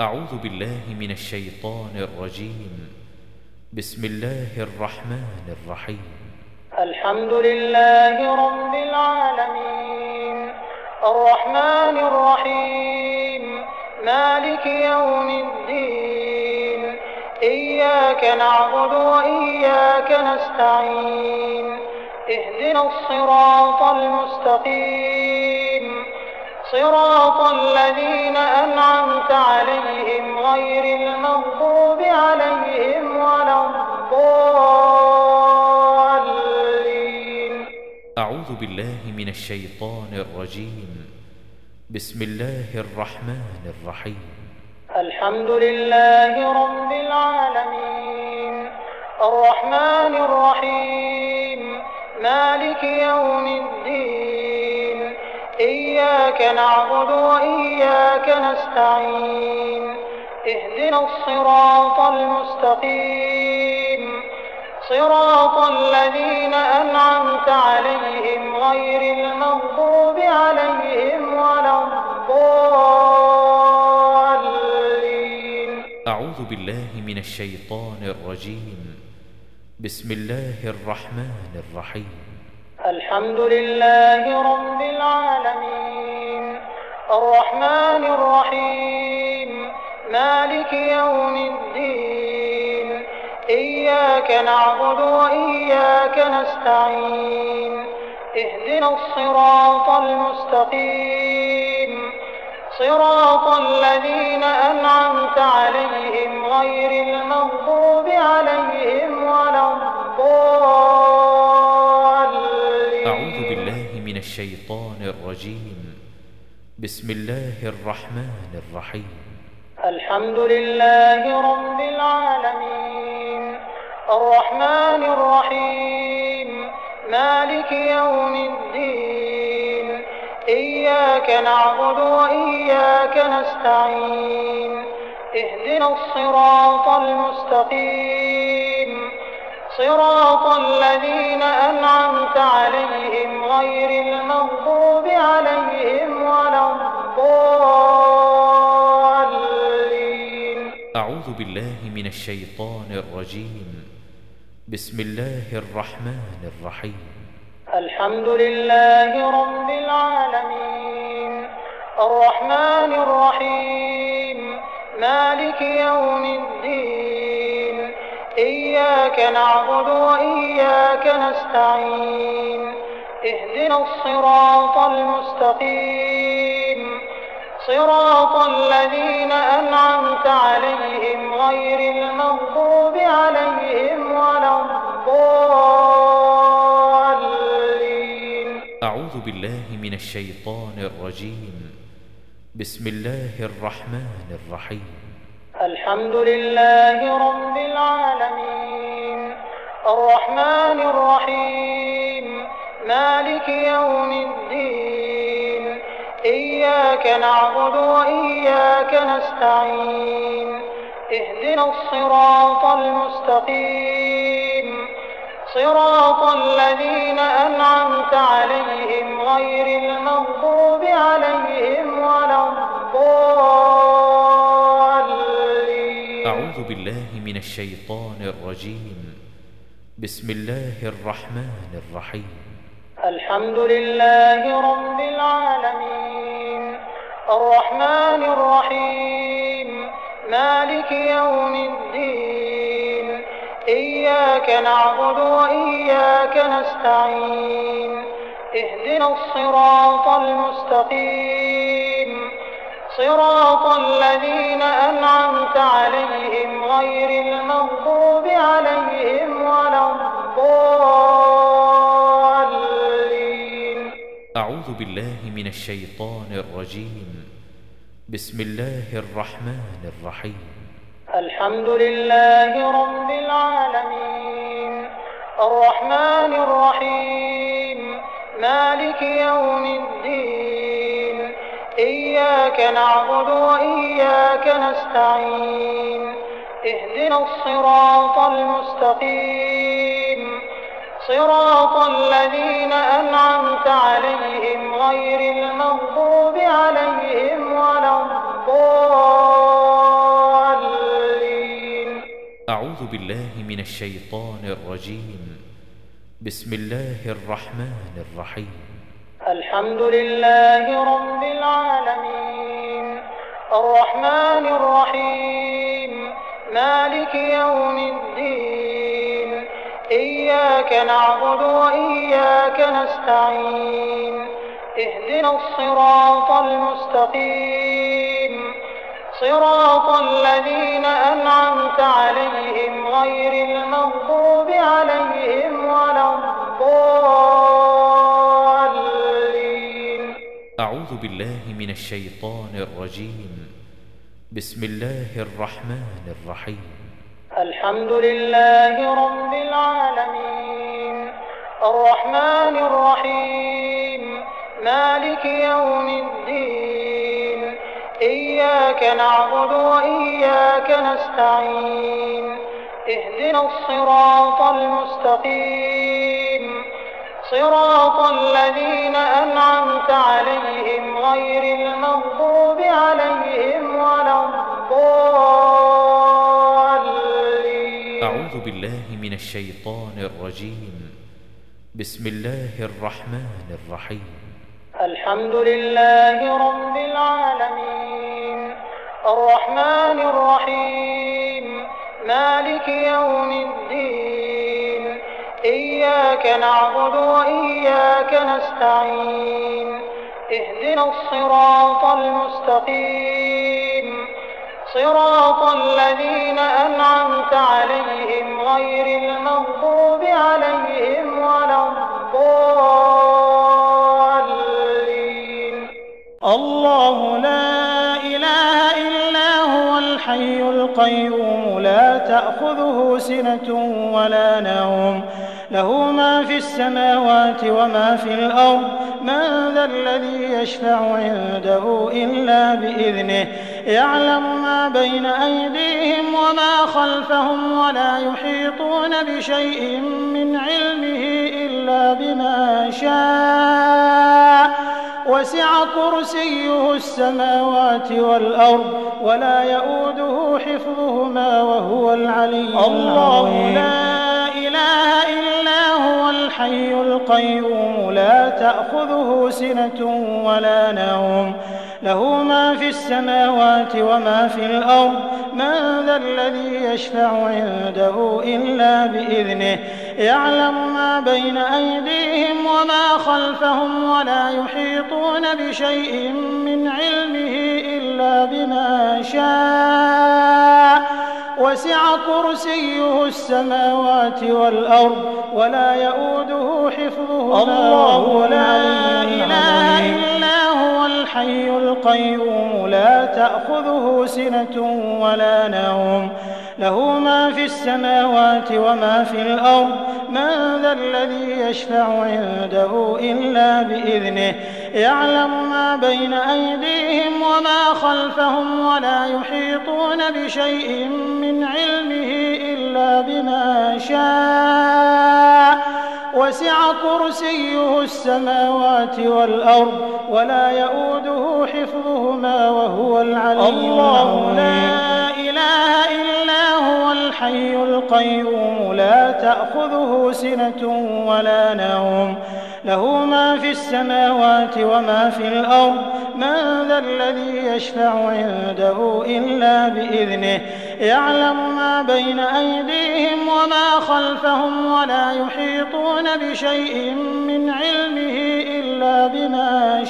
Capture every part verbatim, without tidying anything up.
أعوذ بالله من الشيطان الرجيم. بسم الله الرحمن الرحيم. الحمد لله رب العالمين الرحمن الرحيم مالك يوم الدين إياك نعبد وإياك نستعين اهدنا الصراط المستقيم صراط الذين أنعمت عليهم غير المغضوب عليهم ولا الضالين. أعوذ بالله من الشيطان الرجيم. بسم الله الرحمن الرحيم. الحمد لله رب العالمين الرحمن الرحيم مالك يوم الدين إياك نعبد وإياك نستعين اهدنا الصراط المستقيم صراط الذين أنعمت عليهم غير المغضوب عليهم ولا الضالين. أعوذ بالله من الشيطان الرجيم. بسم الله الرحمن الرحيم. الحمد لله رب العالمين الرحمن الرحيم مالك يوم الدين إياك نعبد وإياك نستعين اهدنا الصراط المستقيم صراط الذين أنعمت عليهم غير المغضوب عليهم ولا الضالين. أعوذ بالله من الشيطان الرجيم. بسم الله الرحمن الرحيم. الحمد لله رب العالمين الرحمن الرحيم مالك يوم الدين إياك نعبد وإياك نستعين اهدنا الصراط المستقيم صراط الذين أنعمت عليهم غير المغضوب عليهم ولا الضالين. أعوذ بالله من الشيطان الرجيم. بسم الله الرحمن الرحيم. الحمد لله رب العالمين الرحمن الرحيم مالك يوم الدين إياك نعبد وإياك نستعين اهدنا الصراط المستقيم صراط الذين أنعمت عليهم غير المغضوب عليهم ولا الضالين. أعوذ بالله من الشيطان الرجيم. بسم الله الرحمن الرحيم. الحمد لله رب العالمين الرحمن الرحيم مالك يوم الدين إياك نعبد وإياك نستعين اهدنا الصراط المستقيم صراط الذين أنعمت عليهم غير المغضوب عليهم ولا الضالين. أعوذ بالله من الشيطان الرجيم. بسم الله الرحمن الرحيم. الحمد لله رب العالمين الرحمن الرحيم مالك يوم الدين إياك نعبد وإياك نستعين اهدنا الصراط المستقيم صراط الذين أنعمت عليهم غير المغضوب عليهم ولا الضالين. أعوذ بالله من الشيطان الرجيم. بسم الله الرحمن الرحيم. الحمد لله رب العالمين الرحمن الرحيم مالك يوم الدين إياك نعبد وإياك نستعين اهدنا الصراط المستقيم صراط الذين أنعمت عليهم غير المغضوب عليهم ولا الضالين. أعوذ بالله من الشيطان الرجيم. بسم الله الرحمن الرحيم. الحمد لله رب العالمين الرحمن الرحيم مالك يوم الدين إياك نعبد وإياك نستعين اهدنا الصراط المستقيم صراط الذين أنعمت عليهم غير المغضوب عليهم ولا الضالين. أعوذ بالله من الشيطان الرجيم. بسم الله الرحمن الرحيم. الحمد لله رب العالمين الرحمن الرحيم مالك يوم الدين إياك نعبد وإياك نستعين اهدنا الصراط المستقيم صراط الذين أنعمت عليهم غير المغضوب عليهم ولا الضالين. أعوذ بالله من الشيطان الرجيم. بسم الله الرحمن الرحيم. الحمد لله رب العالمين الرحمن الرحيم مالك يوم الدين إياك نعبد وإياك نستعين اهدنا الصراط المستقيم صراط الذين أنعمت عليهم غير المغضوب عليهم ولا الضالين. الله لا إله إلا هو الحي القيوم لا تأخذه سنة ولا نوم له ما في السماوات وما في الأرض من ذا الذي يشفع عنده إلا بإذنه يعلم ما بين أيديهم وما خلفهم ولا يحيطون بشيء من علمه إلا بما شاء وسع كرسيه السماوات والأرض ولا يؤوده حفظهما وهو العلي العظيم. الله لا إله إلا هو الحي القيوم لا تأخذه سنة ولا نوم له ما في السماوات وما في الأرض من ذا الذي يشفع عنده إلا بإذنه يعلم ما بين أيديهم وما خلفهم ولا يحيطون بشيء من علمه إلا بما شاء وسع كرسيه السماوات والأرض ولا يؤوده حفظهما. الله لا إله إلا هو الحي القيوم لا تأخذه سنة ولا نوم له ما في السماوات وما في الأرض من ذا الذي يشفع عنده إلا بإذنه يعلم ما بين أيديهم وما خلفهم ولا يحيطون بشيء من علمه إلا بما شاء وسع كرسيه السماوات والأرض ولا يؤوده حفظهما وهو العلي العظيم. الله لا إله إلا هو الحي القيوم لا تأخذه سنة ولا نوم له ما في السماوات وما في الأرض من ذا الذي يشفع عنده إلا بإذنه يعلم ما بين أيديهم وما خلفهم ولا يحيطون بشيء من علمه إلا بما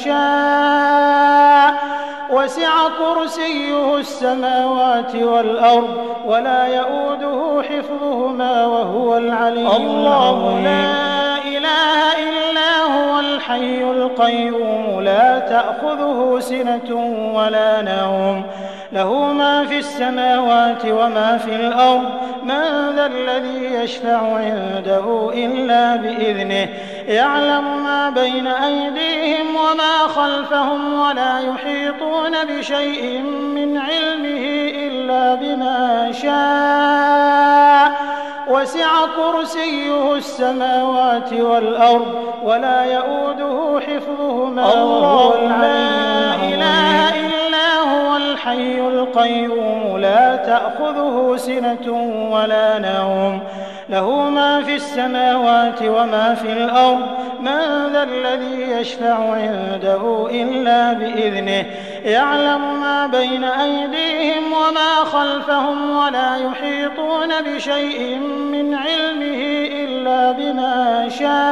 شاء وسع كرسيه السماوات والأرض ولا يؤوده حفظهما وهو العلي العظيم. الله لا إله إلا هو الحي القيوم لا تأخذه سنة ولا نوم له ما في السماوات وما في الأرض من ذا الذي يشفع عنده إلا بإذنه يعلم ما بين أيديهم وما خلفهم ولا يحيطون بشيء من علمه إلا بما شاء وسع كرسيه السماوات والأرض ولا يؤوده حفظهما. الله لا إله إلا هو الحي الحي القيوم لا تأخذه سنة ولا نوم له ما في السماوات وما في الأرض من ذا الذي يشفع عنده إلا بإذنه يعلم ما بين أيديهم وما خلفهم ولا يحيطون بشيء من علمه إلا بما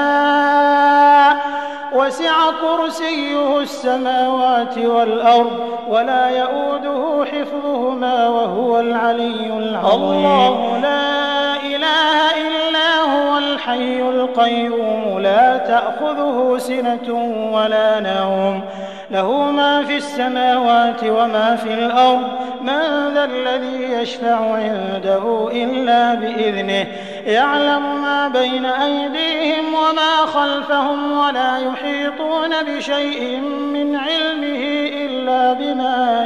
شاء وسع كرسيه السماوات والأرض ولا يؤوده حفظهما وهو العلي العظيم الله لا إله إلا هو الحي القيوم لا تأخذه سنة ولا نوم له ما في السماوات وما في الأرض من ذا الذي يشفع عنده إلا بإذنه يعلم ما بين أيديهم وما خلفهم ولا يحيطون بشيء من علمه إلا بما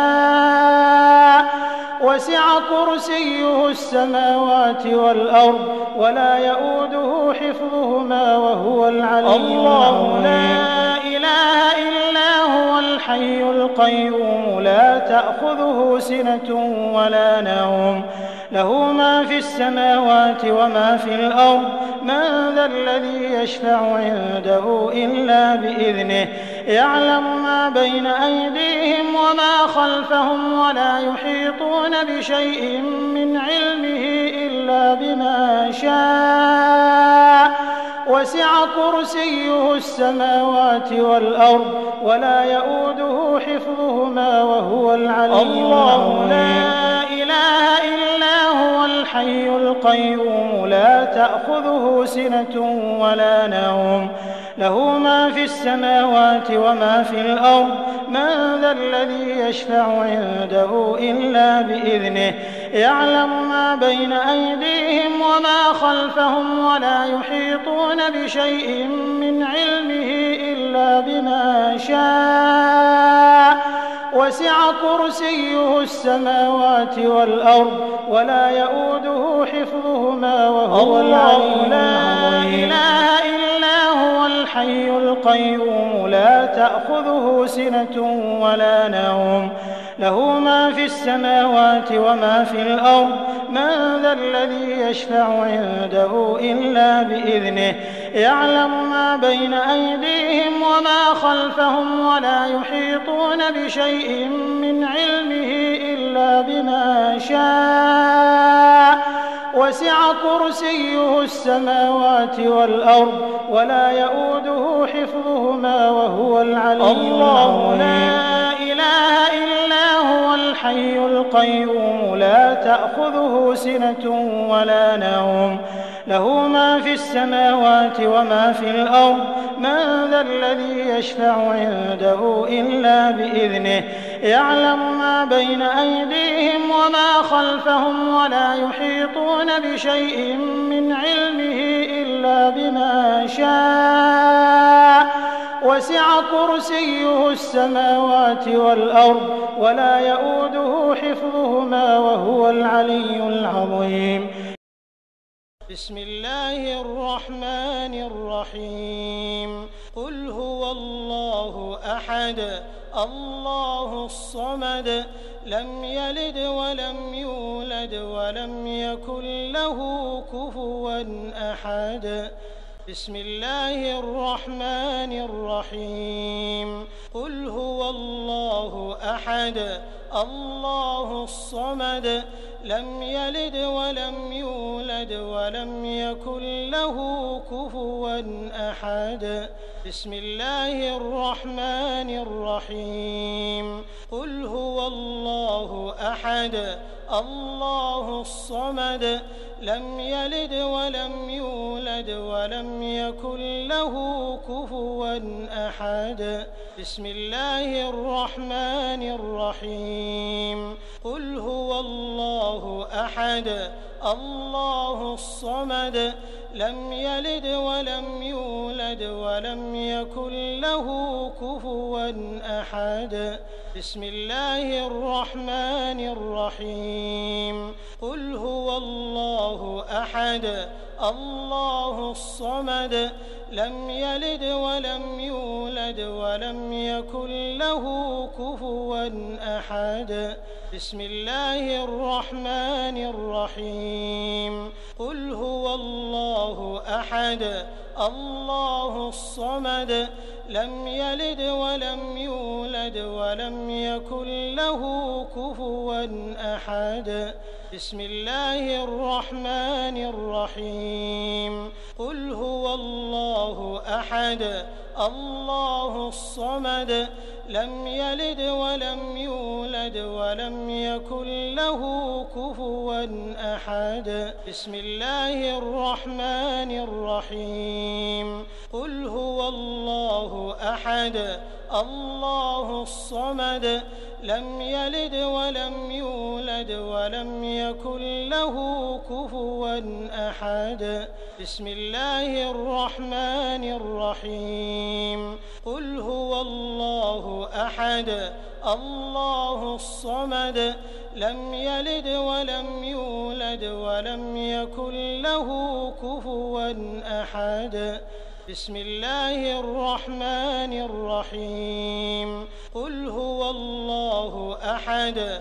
شاء وسع كرسيه السماوات والأرض ولا يؤوده حفظهما وهو العلي الله لا إله إلا هو الحي القيوم لا تأخذه سنة ولا نوم له ما في السماوات وما في الأرض من ذا الذي يشفع عنده إلا بإذنه يعلم ما بين أيديهم وما خلفهم ولا يحيطون بشيء من علمه إلا بما شاء وسع كرسيه السماوات والأرض ولا يؤوده حفظهما وهو العلي الله لا إله إلا هو الحي القيوم لا تأخذه سنة ولا نوم له ما في السماوات وما في الأرض من ذا الذي يشفع عنده إلا بإذنه يعلم ما بين أيديهم وما خلفهم ولا يحيطون بشيء من علمه إلا بما شاء وسع كرسيه السماوات والأرض ولا يؤوده حفظهما وهو العلي لا إله إلا هو الحي القيوم لا تأخذه سنة ولا نوم له ما في السماوات وما في الأرض من ذا الذي يشفع عنده إلا بإذنه يعلم ما بين أيديهم وما خلفهم ولا يحيطون بشيء من علمه إلا بما شاء وسع كرسيه السماوات والأرض ولا يؤوده حفظهما وهو العلي الله لا إله إلا هو الحي القيوم لا تأخذه سنة ولا نوم له ما في السماوات وما في الأرض من ذا الذي يشفع عنده إلا بإذنه يعلم ما بين أيديهم وما خلفهم ولا يحيطون بشيء من علمه إلا بما شاء وسع كرسيه السماوات والأرض ولا يؤوده حفظهما وهو العلي العظيم بسم الله الرحمن الرحيم قل هو الله أحد الله الصمد لم يلد ولم يولد ولم يكن له كفوا أحد بسم الله الرحمن الرحيم قل هو الله أحد الله الصمد لم يلد ولم يولد ولم يكن له كفوا أحد بسم الله الرحمن الرحيم قل هو الله أحد الله الصمد لم يلد ولم يولد ولم يكن له كفوا أحد بسم الله الرحمن الرحيم قل هو الله أحد الله الصمد لم يلد ولم يولد ولم يكن له كفوا أحد بسم الله الرحمن الرحيم قل هو الله أحد الله الصمد لم يلد ولم يولد ولم يكن له كفوا أحد. بسم الله الرحمن الرحيم. قل هو الله أحد الله الصمد لم يلد ولم يولد ولم يكن له كفوا أحد. بسم الله الرحمن الرحيم. قل هو الله أحد الله الصمد لم يلد ولم يولد ولم يكن له كفوا أحد. بسم الله الرحمن الرحيم. قل هو الله أحد الله الصمد لم يلد ولم يولد ولم يكن له كفوا أحد. بسم الله الرحمن الرحيم. قل هو الله أحد الله الصمد لم يلد ولم يولد ولم يكن له كفوا أحد. بسم الله الرحمن الرحيم. قل هو الله أحد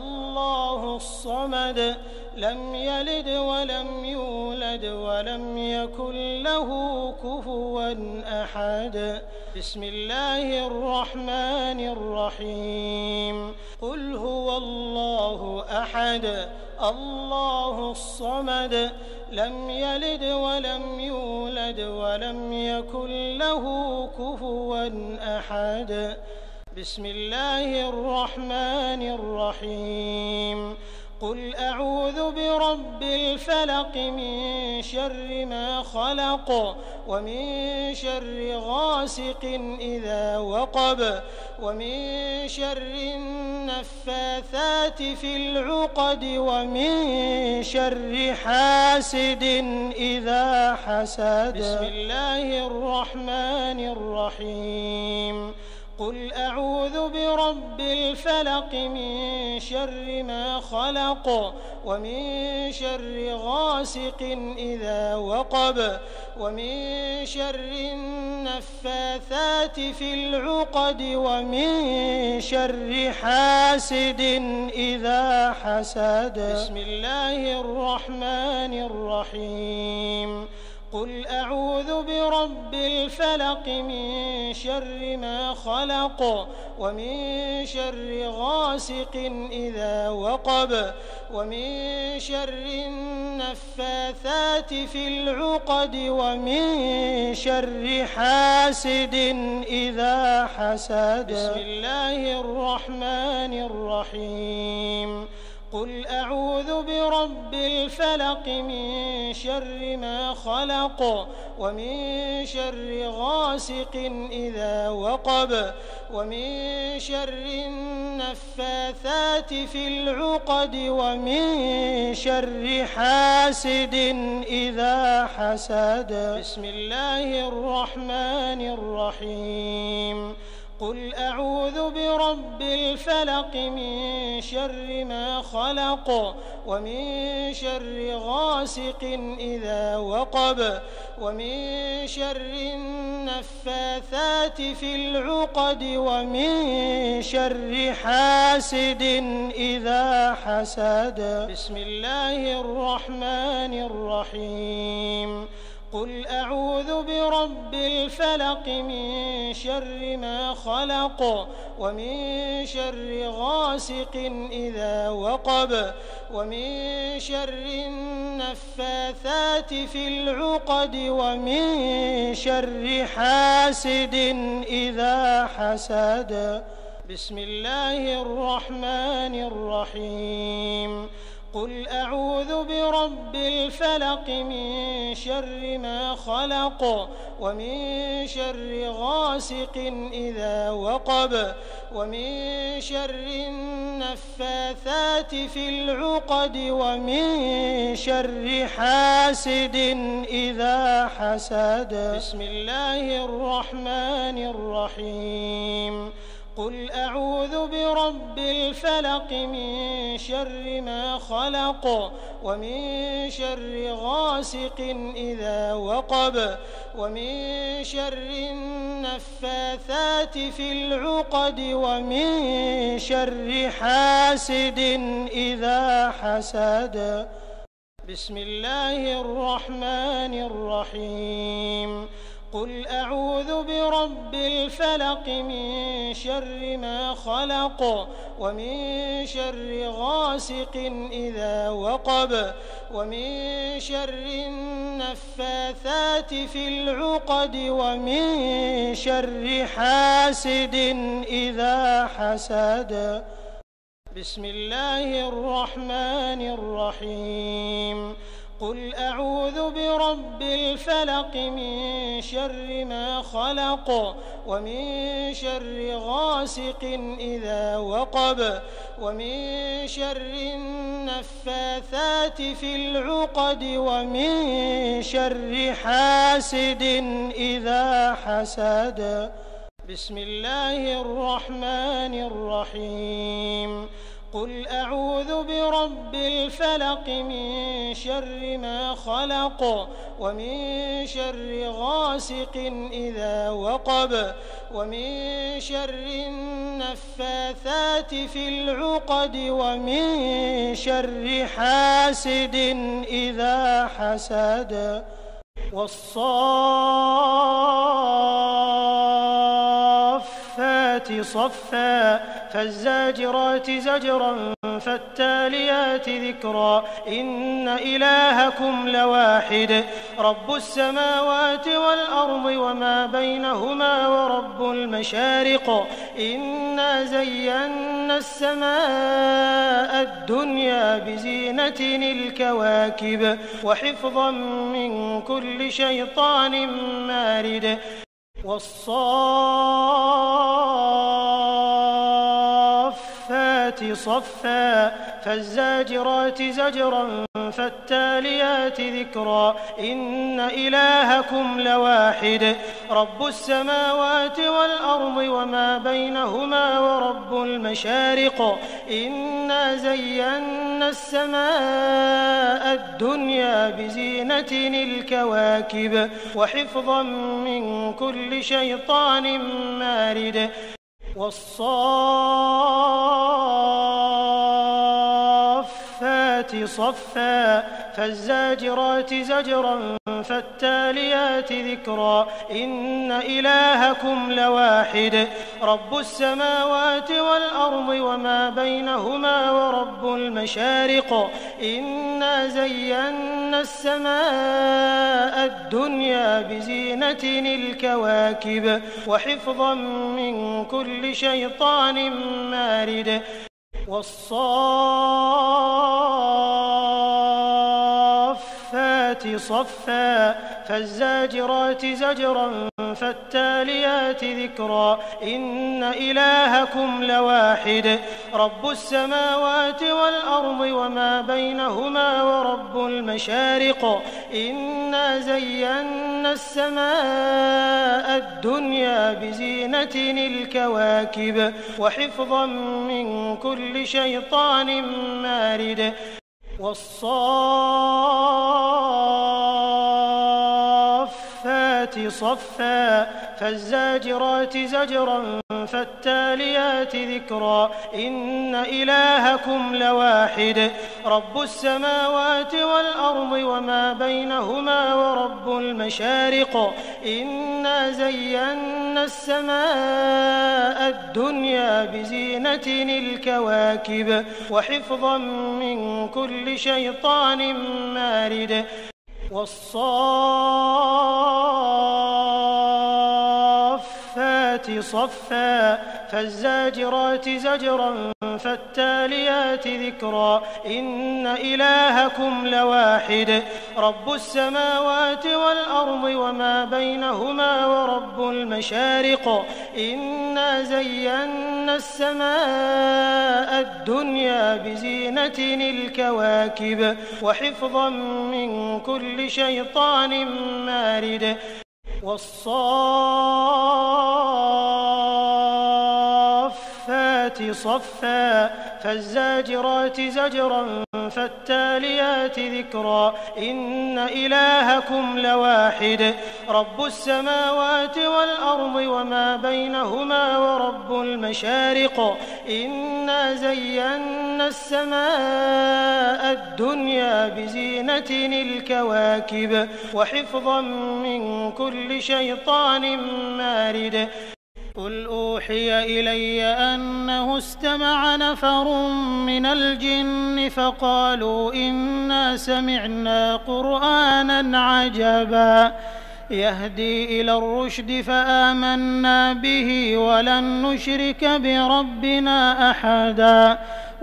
الله الصمد لم يلد ولم يولد ولم يكن له كفوا أحد. بسم الله الرحمن الرحيم. قل هو الله أحد الله الصمد لم يلد ولم يولد ولم يكن له كفوا أحد. بسم الله الرحمن الرحيم. قل أعوذ برب الفلق من شر ما خلق ومن شر غاسق إذا وقب ومن شر النفاثات في العقد ومن شر حاسد إذا حسد. بسم الله الرحمن الرحيم. قل أعوذ برب الفلق من شر ما خلق ومن شر غاسق إذا وقب ومن شر النفاثات في العقد ومن شر حاسد إذا حسد. بسم الله الرحمن الرحيم. قل أعوذ برب الفلق من شر ما خلق ومن شر غاسق إذا وقب ومن شر النفاثات في العقد ومن شر حاسد إذا حسد. بسم الله الرحمن الرحيم. قل أعوذ برب الفلق من شر ما خلق ومن شر غاسق إذا وقب ومن شر النفاثات في العقد ومن شر حاسد إذا حسد. بسم الله الرحمن الرحيم. قل أعوذ برب الفلق من شر ما خلق ومن شر غاسق إذا وقب ومن شر النفاثات في العقد ومن شر حاسد إذا حسد. بسم الله الرحمن الرحيم. قل أعوذ برب الفلق من شر ما خلق ومن شر غاسق إذا وقب ومن شر النفاثات في العقد ومن شر حاسد إذا حسد. بسم الله الرحمن الرحيم. قل أعوذ برب الفلق من شر ما خلق ومن شر غاسق إذا وقب ومن شر النفاثات في العقد ومن شر حاسد إذا حسد. بسم الله الرحمن الرحيم. قل أعوذ برب الفلق من شر ما خلق ومن شر غاسق إذا وقب ومن شر النفاثات في العقد ومن شر حاسد إذا حسد. بسم الله الرحمن الرحيم. قل أعوذ برب الفلق من شر ما خلق ومن شر غاسق إذا وقب ومن شر النفاثات في العقد ومن شر حاسد إذا حسد. بسم الله الرحمن الرحيم. قل أعوذ برب الفلق من شر ما خلق ومن شر غاسق إذا وقب ومن شر النفاثات في العقد ومن شر حاسد إذا حسد. بسم الله الرحمن الرحيم. قل أعوذ برب الفلق من شر ما خلق ومن شر غاسق إذا وقب ومن شر النفاثات في العقد ومن شر حاسد إذا حسد. والصافات صفا فالزاجرات زجرا فالتاليات ذكرا إن إلهكم لواحد رب السماوات والأرض وما بينهما ورب المشارق إنا زينا السماء الدنيا بزينة الكواكب وحفظا من كل شيطان مارد. والصافات صفا فالزاجرات زجرا فالتاليات ذكرا إن إلهكم لواحد رب السماوات والأرض وما بينهما ورب المشارق إنا زينا السماء الدنيا بزينة الكواكب وحفظا من كل شيطان مارد. والصافات صفا فالزاجرات زجرا فالتاليات ذكرا إن إلهكم لواحد رب السماوات والأرض وما بينهما ورب المشارق إنا زينا السماء الدنيا بزينة الكواكب وحفظا من كل شيطان مارد. والصافات صفا فالزاجرات زجرا فالتاليات ذكرا إن إلهكم لواحد رب السماوات والأرض وما بينهما ورب المشارق إنا زينا السماء الدنيا بزينة الكواكب وحفظا من كل شيطان مارد. والصافات صفا فالزاجرات زجرا فالتاليات ذكرا إن إلهكم لواحد رب السماوات والأرض وما بينهما ورب المشارق إنا زينا السماء الدنيا بزينة الكواكب وحفظا من كل شيطان مارد. والصافات صفا فالزاجرات زجرا فالتاليات ذكرا إن إلهكم لواحد رب السماوات والأرض وما بينهما ورب المشارق إنا زينا السماء الدنيا بزينة الكواكب وحفظا من كل شيطان مارد. والصافات صفا فالزاجرات زجرا فالتاليات ذكرا إن إلهكم لواحد رب السماوات والأرض وما بينهما ورب المشارق إنا زينا السماء الدنيا بزينة الكواكب وحفظا من كل شيطان مارد قل أوحي إلي أنه استمع نفر من الجن فقالوا إنا سمعنا قرآنا عجبا يهدي إلى الرشد فآمنا به ولن نشرك بربنا أحدا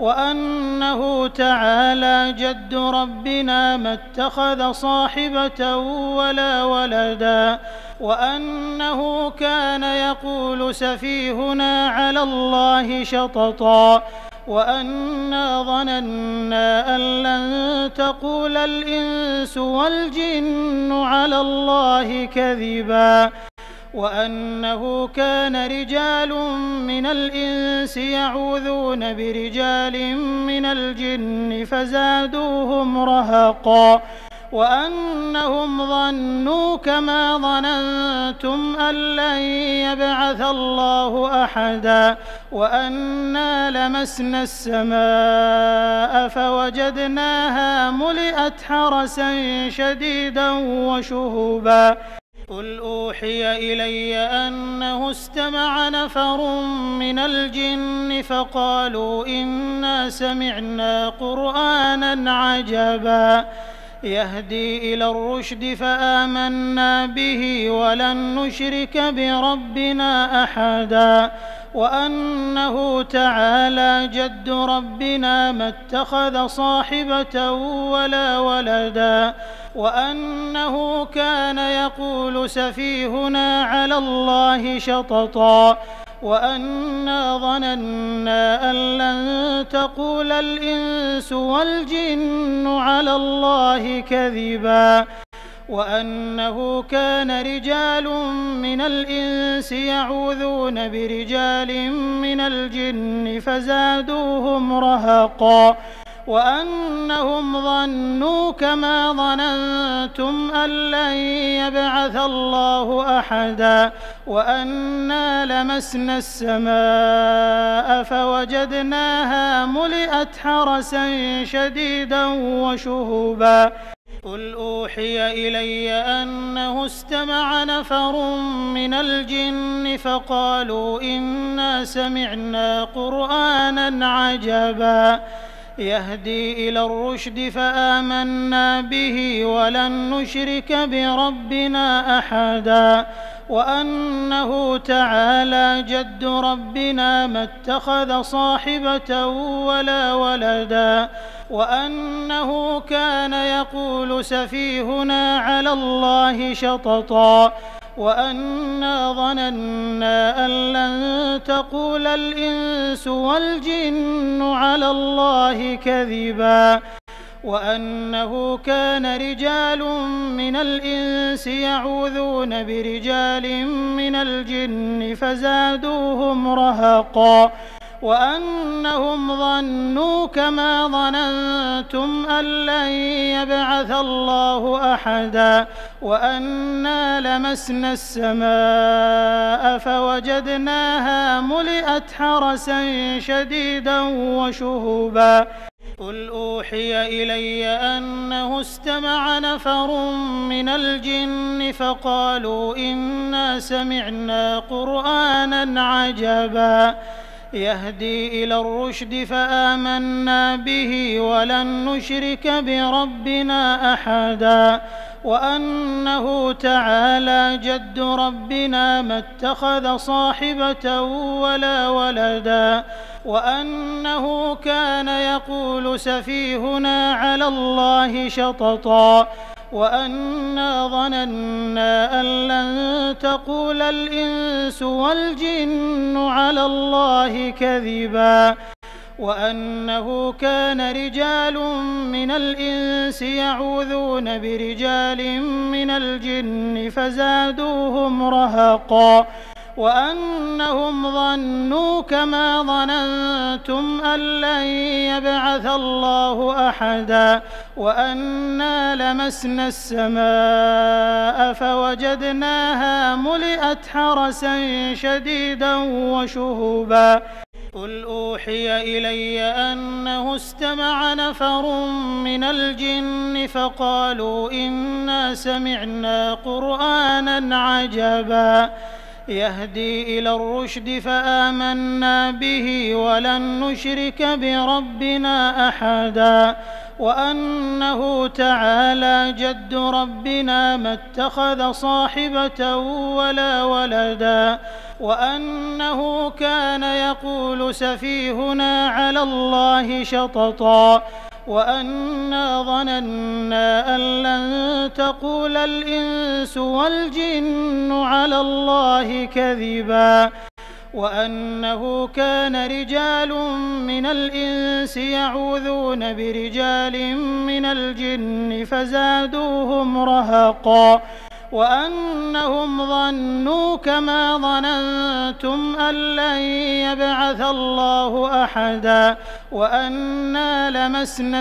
وأنه تعالى جد ربنا ما اتخذ صاحبة ولا ولدا وأنه كان يقول سفيهنا على الله شططا وأنا ظننا أن لن تقول الإنس والجن على الله كذبا وأنه كان رجال من الإنس يعوذون برجال من الجن فزادوهم رهقا وأنهم ظنوا كما ظننتم أن لن يبعث الله أحدا وأنا لمسنا السماء فوجدناها ملئت حرسا شديدا وشهبا قل أوحي إلي أنه استمع نفر من الجن فقالوا إنا سمعنا قرآنا عجبا يهدي إلى الرشد فآمنا به ولن نشرك بربنا أحدا وأنه تعالى جد ربنا ما اتخذ صاحبة ولا ولدا وأنه كان يقول سفيهنا على الله شططا وأنا ظننا أن لن تقول الإنس والجن على الله كذبا وأنه كان رجال من الإنس يعوذون برجال من الجن فزادوهم رهقا وأنهم ظنوا كما ظننتم أن لن يبعث الله أحدا وأنا لمسنا السماء فوجدناها ملئت حرسا شديدا وشهبا قل أوحي إلي أنه استمع نفر من الجن فقالوا إنا سمعنا قرآنا عجبا يهدي إلى الرشد فآمنا به ولن نشرك بربنا أحدا وأنه تعالى جد ربنا ما اتخذ صاحبة ولا ولدا وأنه كان يقول سفيهنا على الله شططا وأنا ظننا أن لن تقول الإنس والجن على الله كذبا وأنه كان رجال من الإنس يعوذون برجال من الجن فزادوهم رهقا وأنهم ظنوا كما ظننتم أن لن يبعث الله أحدا وأنا لمسنا السماء فوجدناها ملئت حرسا شديدا وشهبا قل أوحي إلي أنه استمع نفر من الجن فقالوا إنا سمعنا قرآنا عجبا يهدي إلى الرشد فآمنا به ولن نشرك بربنا أحدا وأنه تعالى جد ربنا ما اتخذ صاحبة ولا ولدا وأنه كان يقول سفيهنا على الله شططا وأنا ظننا أن لن تقول الإنس والجن على الله كذبا وأنه كان رجال من الإنس يعوذون برجال من الجن فزادوهم رهقا وأنهم ظنوا كما ظننتم أن لن يبعث الله أحدا وأنا لمسنا السماء فوجدناها ملئت حرسا شديدا وشهبا قل أوحي إلي أنه استمع نفر من الجن فقالوا إنا سمعنا قرآنا عجبا يهدي إلى الرشد فآمنا به ولن نشرك بربنا أحدا وأنه تعالى جد ربنا ما اتخذ صاحبة ولا ولدا وأنه كان يقول سفيهنا على الله شططا وأنا ظننا أن لن تقول الإنس والجن على الله كذبا وأنه كان رجال من الإنس يعوذون برجال من الجن فزادوهم رهقا وأنهم ظنوا كما ظننتم أن لن يبعث الله أحدا وأنا لمسنا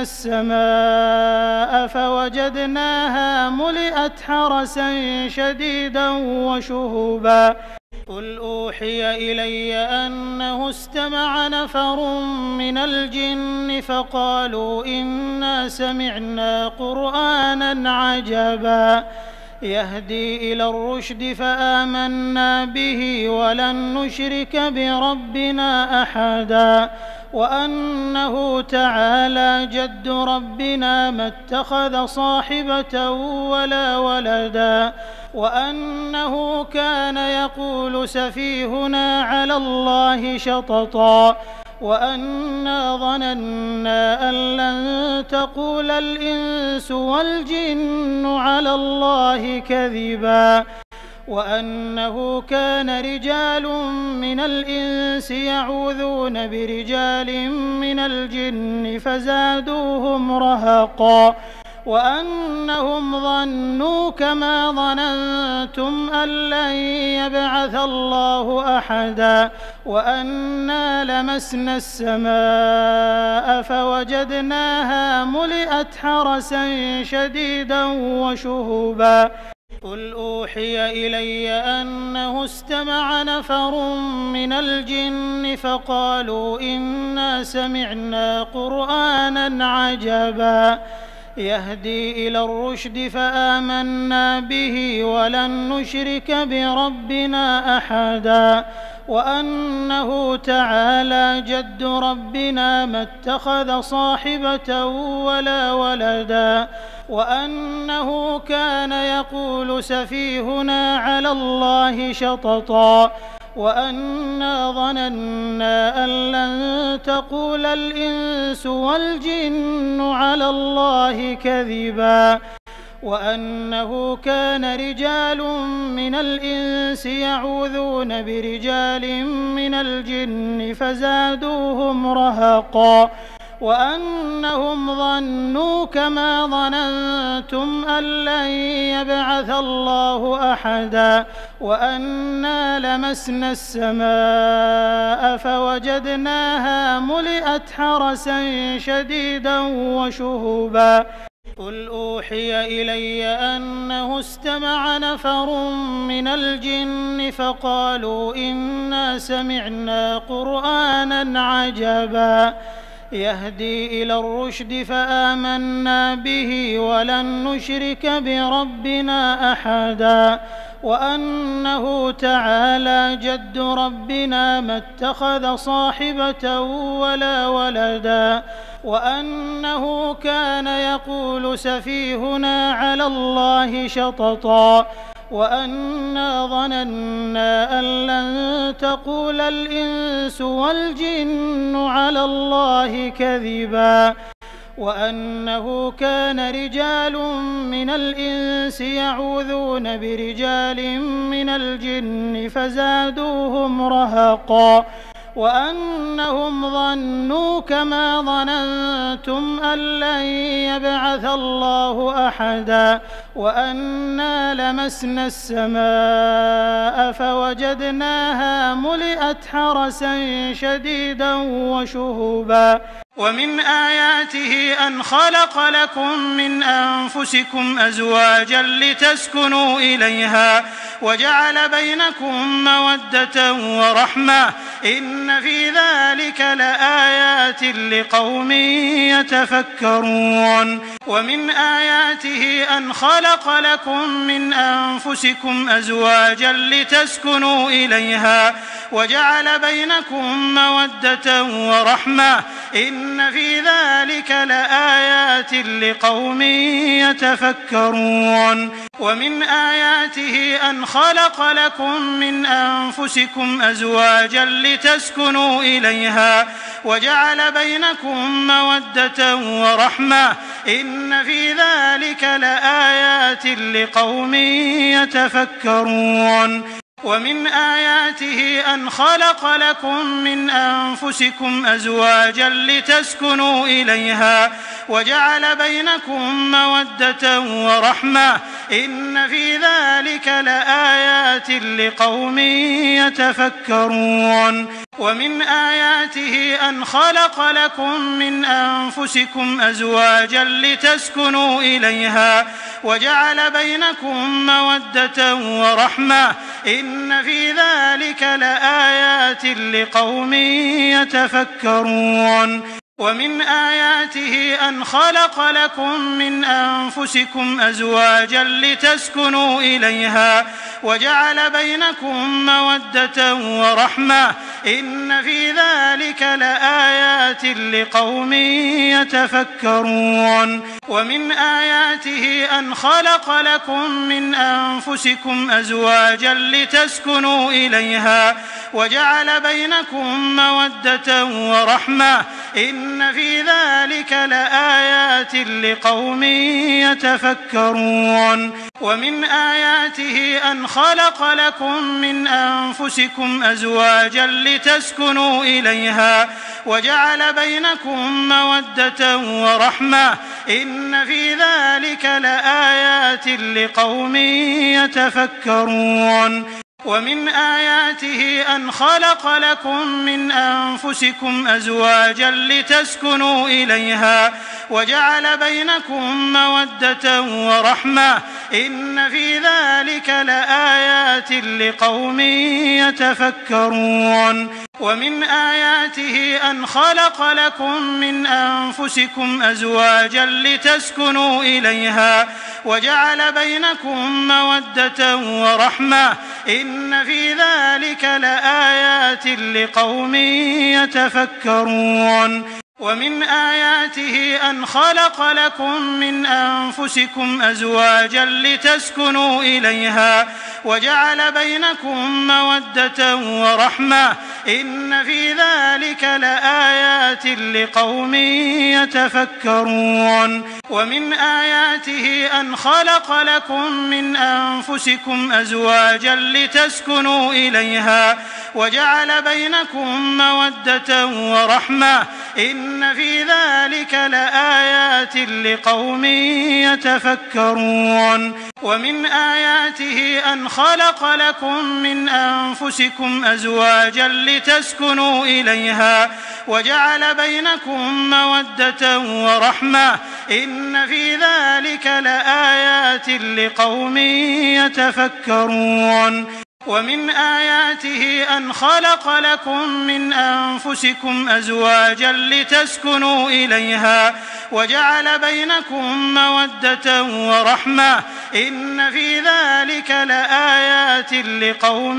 السماء فوجدناها ملئت حرسا شديدا وشهبا قل أوحي إلي أنه استمع نفر من الجن فقالوا إنا سمعنا قرآنا عجبا يهدي إلى الرشد فآمنا به ولن نشرك بربنا أحدا وأنه تعالى جد ربنا ما اتخذ صاحبة ولا ولدا وأنه كان يقول سفيهنا على الله شططا وأنا ظننا أن لن تقول الإنس والجن على الله كذبا وأنه كان رجال من الإنس يعوذون برجال من الجن فزادوهم رهقا وأنهم ظنوا كما ظننتم أن لن يبعث الله أحدا وأنا لمسنا السماء فوجدناها ملئت حرسا شديدا وشهبا قل أوحي إلي أنه استمع نفر من الجن فقالوا إنا سمعنا قرآنا عجبا يهدي إلى الرشد فآمنا به ولن نشرك بربنا أحدا وأنه تعالى جد ربنا ما اتخذ صاحبة ولا ولدا وأنه كان يقول سفيهنا على الله شططا وأنا ظننا أن لن تقول الإنس والجن على الله كذبا وأنه كان رجال من الإنس يعوذون برجال من الجن فزادوهم رهقا وأنهم ظنوا كما ظننتم أن لن يبعث الله أحدا وأنا لمسنا السماء فوجدناها ملئت حرسا شديدا وشهبا قل أوحي إلي أنه استمع نفر من الجن فقالوا إنا سمعنا قرآنا عجبا يهدي إلى الرشد فآمنا به ولن نشرك بربنا أحدا وأنه تعالى جد ربنا ما اتخذ صاحبة ولا ولدا وأنه كان يقول سفيهنا على الله شططا وأنا ظننا أن لن تقول الإنس والجن على الله كذبا وأنه كان رجال من الإنس يعوذون برجال من الجن فزادوهم رهقا وأنهم ظنوا كما ظننتم أن لن يبعث الله أحدا وأنا لمسنا السماء فوجدناها ملئت حرسا شديدا وشهبا ومن آياته أن خلق لكم من أنفسكم أزواجا لتسكنوا إليها وجعل بينكم مودة ورحمة إن في ذلك لآيات لقوم يتفكرون ومن آياته أن خلق لكم من أنفسكم أزواجا لتسكنوا إليها وجعل بينكم مودة ورحمة إن في ذلك لآيات لقوم يتفكرون ومن آياته أن خلق لكم من أنفسكم أزواجا لتسكنوا إليها وجعل بينكم مودة ورحمة إن في ذلك لآيات لقوم يتفكرون ومن آياته أن خلق لكم من أنفسكم أزواجا لتسكنوا إليها وجعل بينكم مودة ورحمة إن في ذلك لآيات لقوم يتفكرون ومن آياته أن خلق لكم من أنفسكم أزواجا لتسكنوا إليها وجعل بينكم مودة ورحمة إن في ذلك لآيات لقوم يتفكرون ومن آياته أن خلق لكم من أنفسكم أزواجا لتسكنوا إليها وجعل بينكم مودة ورحمة إن في ذلك لآيات لقوم يتفكرون ومن آياته أن خلق لكم من أنفسكم أزواجا لتسكنوا إليها وجعل بينكم مودة ورحمة إن في ذلك لآيات لقوم يتفكرون ومن آياته أن خلق لكم من أنفسكم أزواجا لتسكنوا إليها وجعل بينكم مودة ورحمة إن في ذلك لآيات لقوم يتفكرون ومن آياته أن خلق لكم من أنفسكم أزواجا لتسكنوا إليها وجعل بينكم مودة ورحمة إن في ذلك لآيات لقوم يتفكرون ومن آياته أن خلق لكم من أنفسكم أزواجا لتسكنوا إليها وجعل بينكم مودة ورحمة إن في ذلك لآيات لقوم يتفكرون ومن آياته أن خلق لكم من أنفسكم أزواجا لتسكنوا إليها وجعل بينكم مودة ورحمة إن في ذلك لآيات لقوم يتفكرون ومن آياته أن خلق لكم من أنفسكم أزواجا لتسكنوا إليها وجعل بينكم مودة ورحمة إن في ذلك لآيات لقوم يتفكرون ومن آياته أن خلق لكم من أنفسكم أزواجا لتسكنوا إليها وجعل بينكم مودة ورحمة إن في ذلك لآيات لقوم يتفكرون ومن آياته أن خلق لكم من أنفسكم أزواجا لتسكنوا إليها وجعل بينكم مودة ورحمة إن في ذلك لآيات لقوم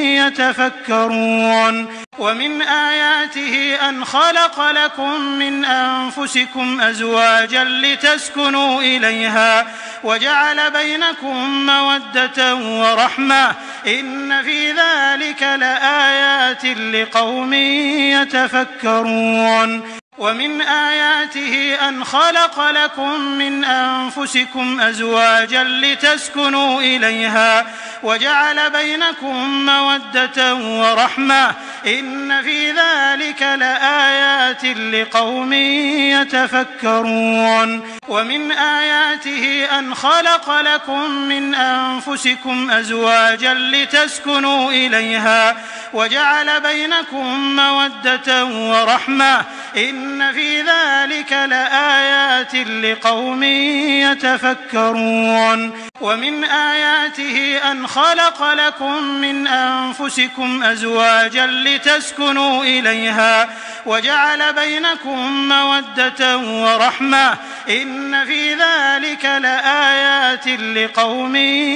يتفكرون ومن آياته أن خلق لكم من أنفسكم أزواجا لتسكنوا إليها وجعل بينكم مودة ورحمة إن في ذلك لآيات لقوم يتفكرون ومن آياته أن خلق لكم من أنفسكم أزواجا لتسكنوا إليها وجعل بينكم مودة ورحمة إن في ذلك لآيات لقوم يتفكرون ومن آياته أن خلق لكم من أنفسكم أزواجا لتسكنوا إليها وجعل بينكم مودة ورحمة إن في ذلك لآيات لقوم يتفكرون ومن آياته أن خلق لكم من أنفسكم أزواجا لتسكنوا إليها وجعل بينكم مودة ورحمة إن في ذلك لآيات لقوم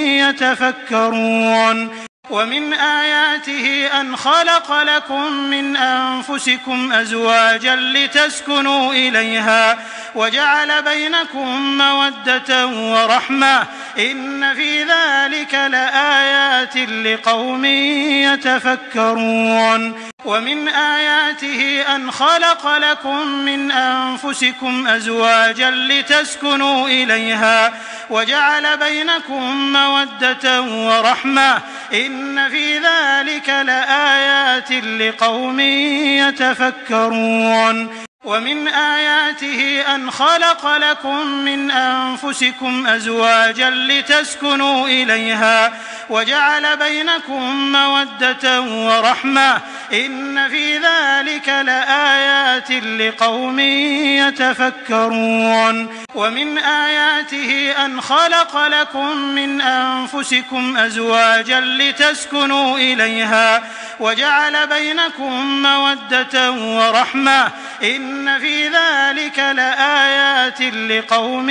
يتفكرون ومن آياته أن خلق لكم من أنفسكم أزواجا لتسكنوا إليها وجعل بينكم مودة ورحمة إن في ذلك لآيات لقوم يتفكرون ومن آياته أن خلق لكم من أنفسكم أزواجا لتسكنوا إليها وجعل بينكم مودة ورحمة إن في ذلك لآيات لقوم يتفكرون ومن آياته أن خلق لكم من أنفسكم أزواجا لتسكنوا إليها وجعل بينكم مودة ورحمة إن في ذلك لآيات لقوم يتفكرون ومن آياته أن خلق لكم من أنفسكم أزواجا لتسكنوا إليها وجعل بينكم مودة ورحمة إن في ذلك لآيات لقوم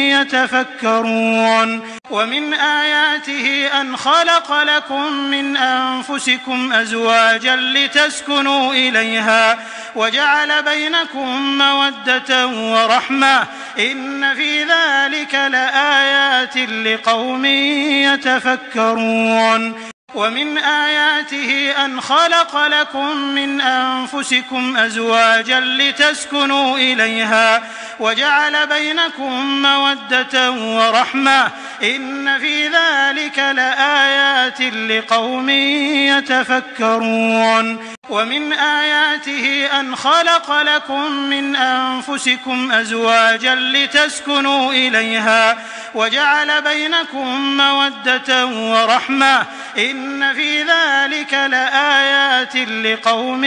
يتفكرون ومن آياته أن خلق لكم من أنفسكم أزواجا لتسكنوا إليها وجعل بينكم مودة ورحمة إن في ذلك لآيات لقوم يتفكرون ومن آياته أن خلق لكم من أنفسكم أزواجا لتسكنوا إليها وجعل بينكم مودة ورحمة إن في ذلك لآيات لقوم يتفكرون ومن آياته أن خلق لكم من أنفسكم أزواجا لتسكنوا إليها وجعل بينكم مودة ورحمة إن في ذلك لآيات لقوم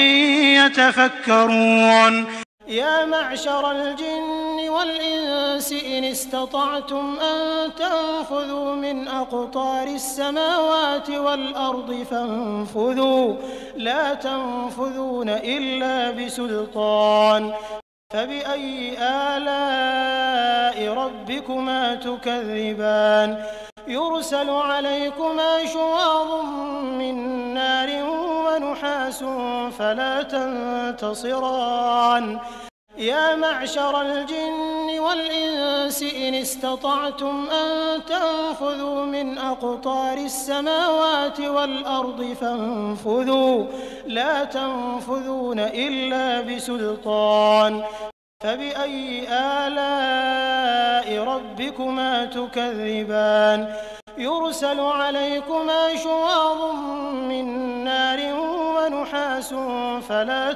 يتفكرون يا معشر الجن والإنس إن استطعتم أن تنفذوا من أقطار السماوات والأرض فانفذوا لا تنفذون إلا بسلطان فبأي آلاء ربكما تكذبان يرسل عليكما شواظ من نار ونحاس فلا تنتصران يا معشر الجن والإنس إن استطعتم أن تنفذوا من أقطار السماوات والأرض فانفذوا لا تنفذون إلا بسلطان فبأي آلاء ربكما تكذبان يرسل عليكما شواظ من نار ونحاس فلا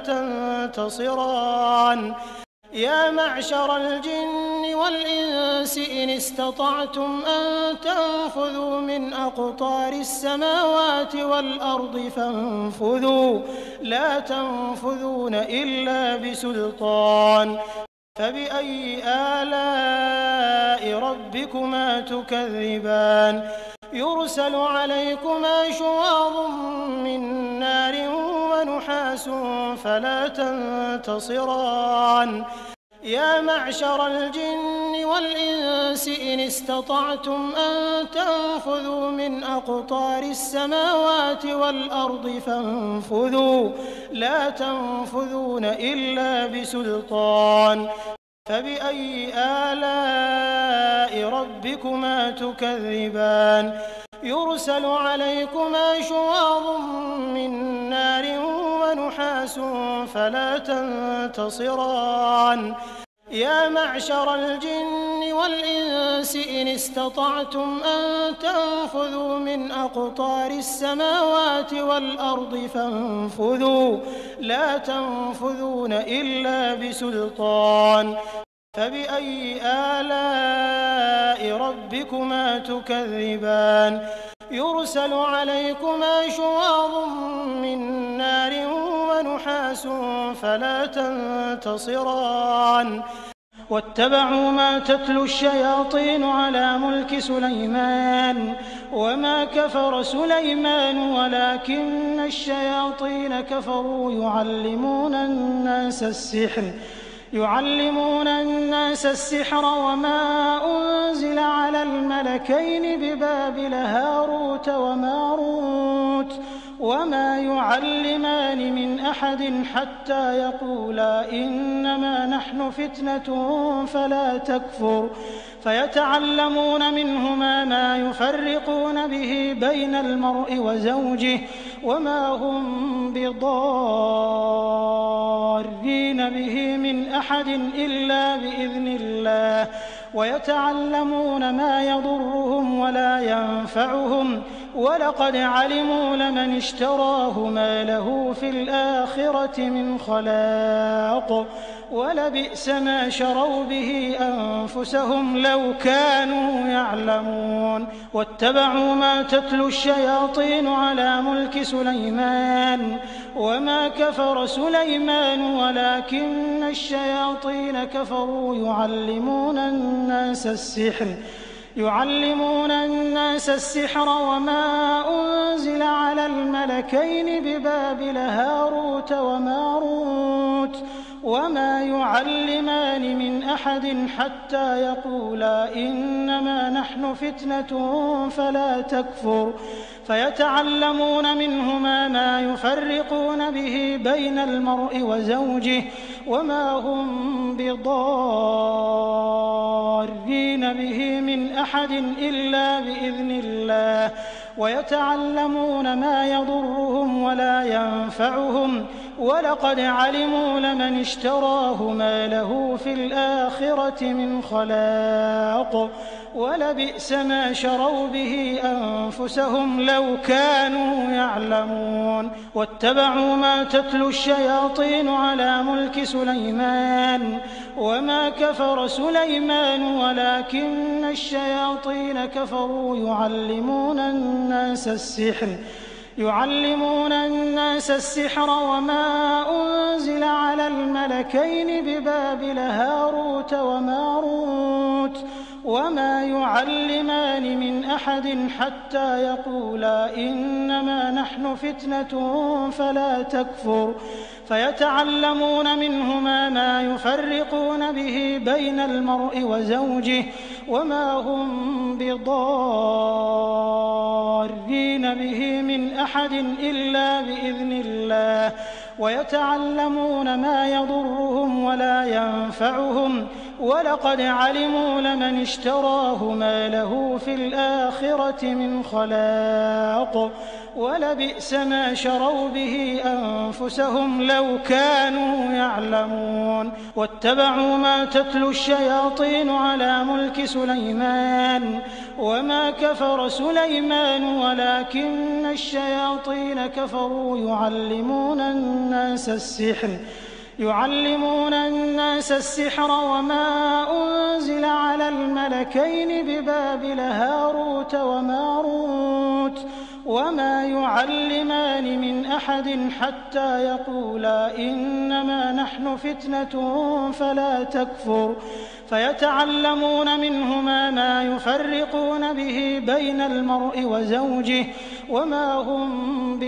تنتصران يا معشر الجن والإنس إن استطعتم أن تنفذوا من أقطار السماوات والأرض فانفذوا لا تنفذون إلا بسلطان فبأي آلاء ربكما تكذبان يرسل عليكما شواظ من نار ونحاس فلا تنتصران يا معشر الجن والإنس إن استطعتم أن تنفذوا من أقطار السماوات والأرض فانفذوا لا تنفذون إلا بسلطان فبأي آلاء ربكما تكذبان يرسل عليكما شواظ من نار ونحاس ونحاس فلا تنتصران يا معشر الجن والإنس إن استطعتم أن تنفذوا من أقطار السماوات والأرض فانفذوا لا تنفذون إلا بسلطان فبأي آلاء ربكما تكذبان يرسل عليكما شواظ من نار ونحاس فلا تنتصران واتبعوا ما تتلو الشياطين على ملك سليمان وما كفر سليمان ولكن الشياطين كفروا يعلمون الناس السحر يعلمون الناس السحر وما أنزل على الملكين ببابل هاروت وماروت وما يعلمان من أحد حتى يقولا إنما نحن فتنة فلا تكفر فيتعلمون منهما ما يفرقون به بين المرء وزوجه وما هم بضارين به من أحد إلا بإذن الله ويتعلمون ما يضرهم ولا ينفعهم ولقد علموا لمن اشتراه ما له في الآخرة من خلاق ولبئس ما شروا به أنفسهم لو كانوا يعلمون واتبعوا ما تتلو الشياطين على ملك سليمان وما كفر سليمان ولكن الشياطين كفروا يعلمون الناس السحر يعلمون الناس السحر وما أنزل على الملكين ببابل هاروت وماروت وما يعلمان من أحد حتى يقولا إنما نحن فتنة فلا تكفر فيتعلمون منهما ما يفرقون به بين المرء وزوجه وما هم بضارين به من أحد إلا بإذن الله ويتعلمون ما يضرهم ولا ينفعهم ولقد علموا لمن اشتراه ما له في الآخرة من خلاق ولبئس ما شروا به أنفسهم لو كانوا يعلمون واتبعوا ما تتلو الشياطين على ملك سليمان وما كفر سليمان ولكن الشياطين كفروا يعلمون الناس السحر يعلمون الناس السحر وما أنزل على الملكين ببابل هاروت وماروت وما يعلمان من أحد حتى يقولا إنما نحن فتنة فلا تكفر فيتعلمون منهما ما يفرقون به بين المرء وزوجه وما هم بضارين به من أحد إلا بإذن الله ويتعلمون ما يضرهم ولا ينفعهم ولقد علموا لمن اشتراه ما له في الآخرة من خلاق ولبئس ما شروا به أنفسهم لو كانوا يعلمون واتبعوا ما تتلو الشياطين على ملك سليمان وما كفر سليمان ولكن الشياطين كفروا يعلمون الناس السحر يعلمون الناس السحر وما أنزل على الملكين ببابل هاروت وماروت وما يعلمان من أحد حتى يقولا إنما نحن فتنة فلا تكفر فيتعلمون منهما ما يفرقون به بين المرء وزوجه وما هم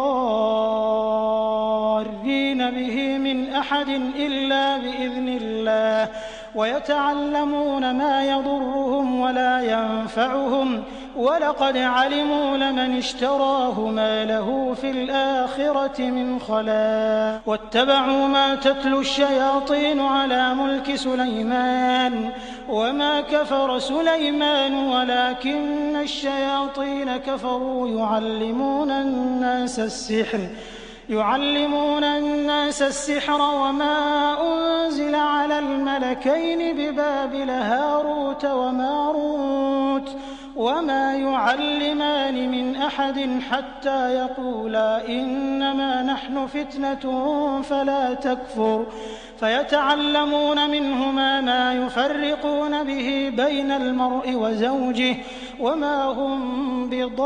بضارين به من أحد إلا بإذن الله ويتعلمون ما يضرهم ولا ينفعهم ولقد علموا لمن اشتراه ما له في الآخرة من خلاق واتبعوا ما تتلو الشياطين على ملك سليمان وما كفر سليمان ولكن الشياطين كفروا يعلمون الناس السحر يعلمون الناس السحر وما أنزل على الملكين ببابل هاروت وماروت وما يعلمان من أحد حتى يقولا إنما نحن فتنة فلا تكفر فيتعلمون منهما ما يفرقون به بين المرء وزوجه وما هم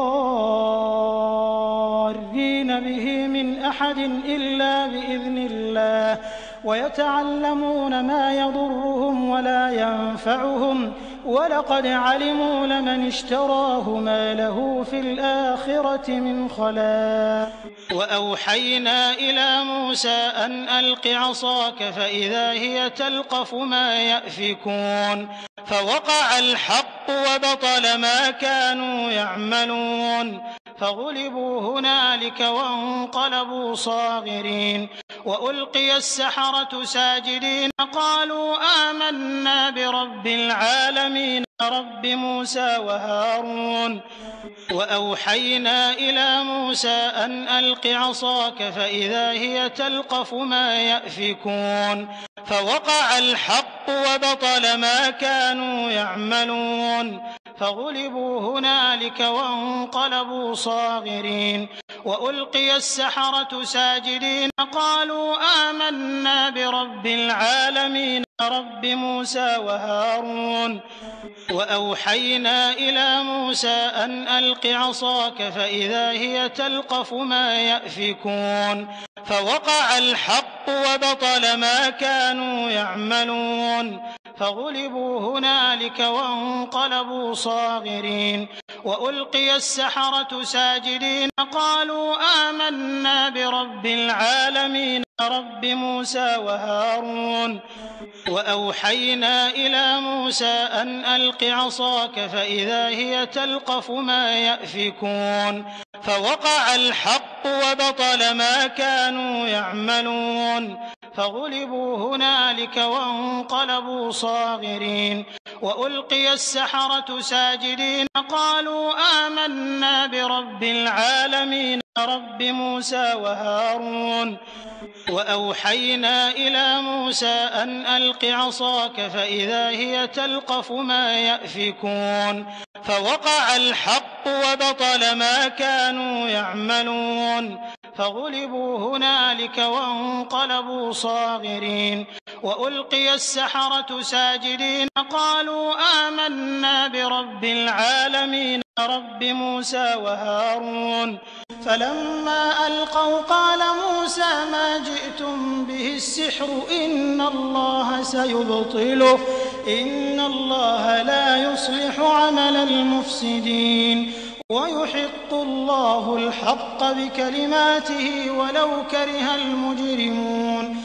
بضارين به من أحد إلا بإذن الله ويتعلمون ما يضرهم ولا ينفعهم ولقد علموا لمن اشتراه ما له في الآخرة من خلاق وأوحينا إلى موسى أن ألق عصاك فإذا هي تلقف ما يأفكون فوقع الحق وبطل ما كانوا يعملون فغلبوا هنالك وانقلبوا صاغرين وألقي السحرة ساجدين قالوا آمنا برب العالمين رب موسى وهارون وأوحينا إلى موسى أن ألق عصاك فإذا هي تلقف ما يأفكون فوقع الحق وبطل ما كانوا يعملون فغلبوا هنالك وانقلبوا صاغرين وألقي السحرة ساجدين قالوا آمنا برب العالمين رب موسى وهارون وأوحينا إلى موسى أن ألق عصاك فإذا هي تلقف ما يأفكون فوقع الحق وبطل ما كانوا يعملون فغلبوا هنالك وانقلبوا صاغرين وألقي السحرة ساجدين قالوا آمنا برب العالمين رب موسى وهارون وأوحينا إلى موسى أن ألق عصاك فإذا هي تلقف ما يأفكون فوقع الحق وبطل ما كانوا يعملون فغلبوا هنالك وانقلبوا صاغرين وألقي السحرة ساجدين قالوا آمنا برب العالمين رب موسى وهارون وأوحينا إلى موسى أن ألق عصاك فإذا هي تلقف ما يأفكون فوقع الحق وبطل ما كانوا يعملون فغلبوا هنالك وانقلبوا صاغرين وألقي السحرة ساجدين قالوا آمنا برب العالمين رب موسى وهارون فلما ألقوا قال موسى ما جئتم به السحر إن الله سيبطله إن الله لا يصلح عمل المفسدين ويحق الله الحق بكلماته ولو كره المجرمون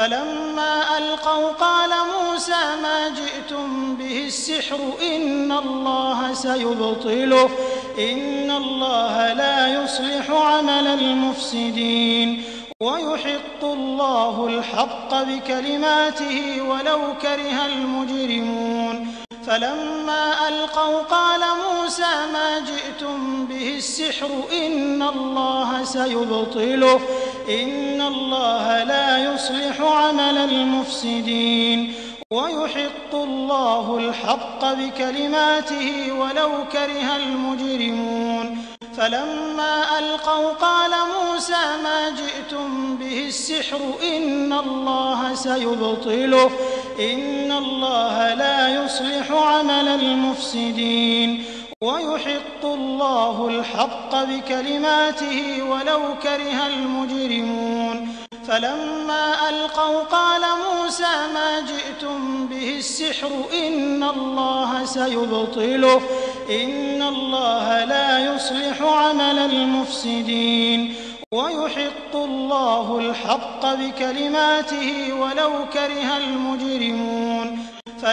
فلما ألقوا قال موسى ما جئتم به السحر إن الله سيبطله إن الله لا يصلح عمل المفسدين ويحق الله الحق بكلماته ولو كره المجرمون فلما ألقوا قال موسى ما جئتم به السحر إن الله سيبطله إن الله لا يصلح عمل المفسدين ويحق الله الحق بكلماته ولو كره المجرمون فلما ألقوا قال موسى ما جئتم به السحر إن الله سيبطله إن الله لا يصلح عمل المفسدين ويحق الله الحق بكلماته ولو كره المجرمون فلما ألقوا قال موسى ما جئتم به السحر إن الله سيبطله إن الله لا يصلح عمل المفسدين ويحق الله الحق بكلماته ولو كره المجرمون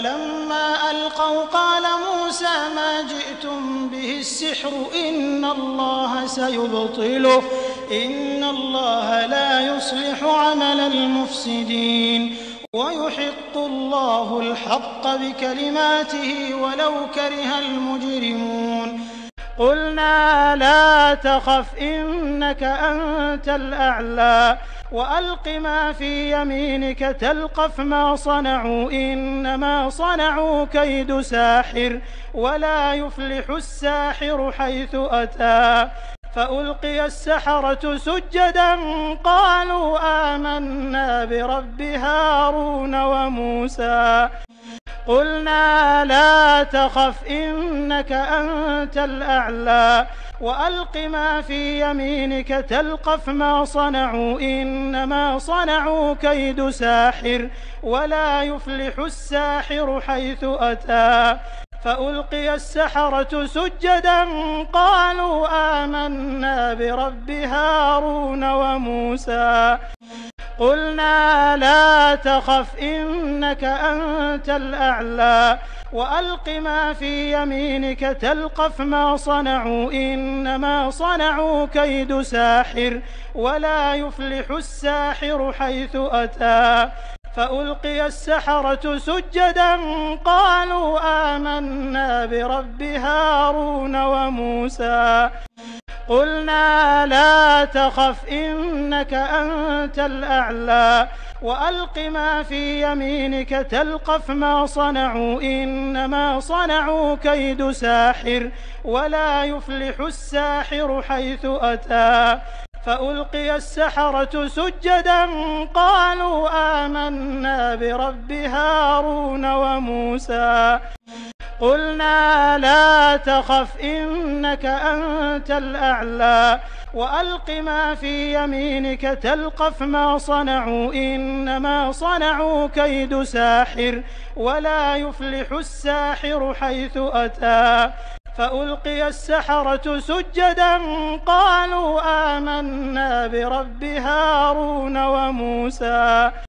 فلما ألقوا قال موسى ما جئتم به السحر إن الله سيبطله إن الله لا يصلح عمل المفسدين ويحق الله الحق بكلماته ولو كره المجرمون قُلْنَا لَا تَخَفْ إِنَّكَ أَنتَ الْأَعْلَىٰ وَأَلْقِ مَا فِي يَمِينِكَ تَلْقَفْ مَا صَنَعُوا إِنَّمَا صَنَعُوا كَيْدُ سَاحِرٍ وَلَا يُفْلِحُ السَّاحِرُ حَيْثُ أَتَىٰ فَأُلْقِيَ السَّحَرَةُ سُجَّدًا قَالُوا آمَنَّا بِرَبِّ هَارُونَ وَمُوسَىٰ قُلْنَا لَا تَخَفْ إِنَّكَ أَنتَ الْأَعْلَىٰ وَأَلْقِ مَا فِي يَمِينِكَ تَلْقَفْ مَا صَنَعُوا إِنَّمَا صَنَعُوا كَيْدُ سَاحِرٍ وَلَا يُفْلِحُ السَّاحِرُ حَيْثُ أَتَىٰ فَأُلْقِيَ السَّحَرَةُ سُجَّدًا قَالُوا آمَنَّا بِرَبِّ هَارُونَ وَمُوسَىٰ قُلْنَا لَا تَخَفْ إِنَّكَ أَنتَ الْأَعْلَىٰ وَأَلْقِ مَا فِي يَمِينِكَ تَلْقَفْ مَا صَنَعُوا إِنَّمَا صَنَعُوا كَيْدُ سَاحِرٍ وَلَا يُفْلِحُ السَّاحِرُ حَيْثُ أَتَىٰ فَأُلْقِيَ السَّحَرَةُ سُجَّدًا قَالُوا آمَنَّا بِرَبِّ هَارُونَ وَمُوسَىٰ قُلْنَا لَا تَخَفْ إِنَّكَ أَنتَ الْأَعْلَىٰ وَأَلْقِ مَا فِي يَمِينِكَ تَلْقَفْ مَا صَنَعُوا إِنَّمَا صَنَعُوا كَيْدُ سَاحِرٍ وَلَا يُفْلِحُ السَّاحِرُ حَيْثُ أَتَىٰ فَأُلْقِيَ السَّحَرَةُ سُجَّدًا قَالُوا آمَنَّا بِرَبِّ هَارُونَ وَمُوسَىٰ قُلْنَا لَا تَخَفْ إِنَّكَ أَنتَ الْأَعْلَىٰ وَأَلْقِ مَا فِي يَمِينِكَ تَلْقَفْ مَا صَنَعُوا إِنَّمَا صَنَعُوا كَيْدُ سَاحِرٍ وَلَا يُفْلِحُ السَّاحِرُ حَيْثُ أَتَىٰ فَأُلْقِيَ السَّحَرَةُ سُجَّدًا قَالُوا آمَنَّا بِرَبِّ هَارُونَ وَمُوسَىٰ